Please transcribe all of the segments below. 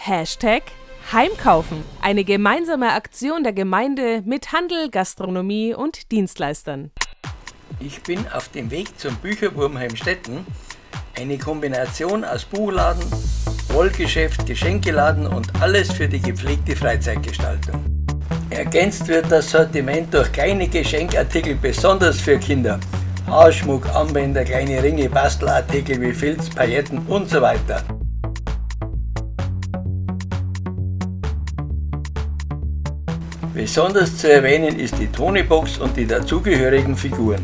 Heimkaufen. Eine gemeinsame Aktion der Gemeinde mit Handel, Gastronomie und Dienstleistern. Ich bin auf dem Weg zum Bücherwurm Heimstetten. Eine Kombination aus Buchladen, Wollgeschäft, Geschenkeladen und alles für die gepflegte Freizeitgestaltung. Ergänzt wird das Sortiment durch kleine Geschenkartikel, besonders für Kinder. Haarschmuck, Armbänder, kleine Ringe, Bastelartikel wie Filz, Pailletten und so weiter. Besonders zu erwähnen ist die Tonybox und die dazugehörigen Figuren.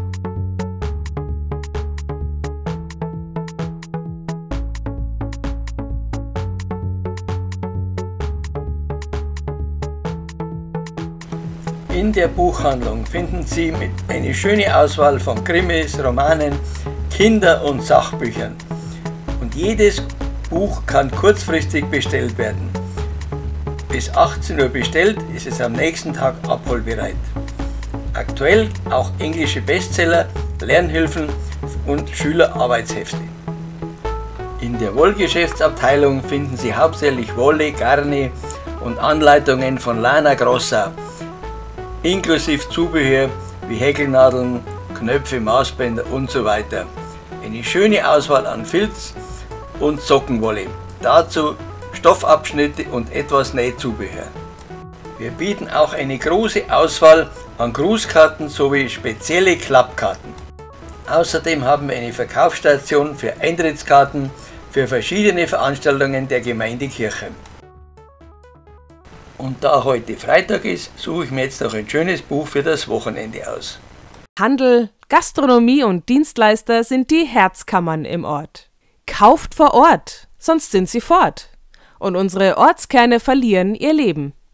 In der Buchhandlung finden Sie eine schöne Auswahl von Krimis, Romanen, Kinder- und Sachbüchern. Und jedes Buch kann kurzfristig bestellt werden. Bis 18 Uhr bestellt, ist es am nächsten Tag abholbereit. Aktuell auch englische Bestseller, Lernhilfen und Schülerarbeitshefte. In der Wollgeschäftsabteilung finden Sie hauptsächlich Wolle, Garne und Anleitungen von Lana Grossa, inklusive Zubehör wie Häkelnadeln, Knöpfe, Maßbänder und so weiter. Eine schöne Auswahl an Filz und Sockenwolle. Dazu Stoffabschnitte und etwas Nähzubehör. Wir bieten auch eine große Auswahl an Grußkarten sowie spezielle Klappkarten. Außerdem haben wir eine Verkaufsstation für Eintrittskarten für verschiedene Veranstaltungen der Gemeinde Kirchheim. Und da heute Freitag ist, suche ich mir jetzt noch ein schönes Buch für das Wochenende aus. Handel, Gastronomie und Dienstleister sind die Herzkammern im Ort. Kauft vor Ort, sonst sind sie fort. Und unsere Ortskerne verlieren ihr Leben.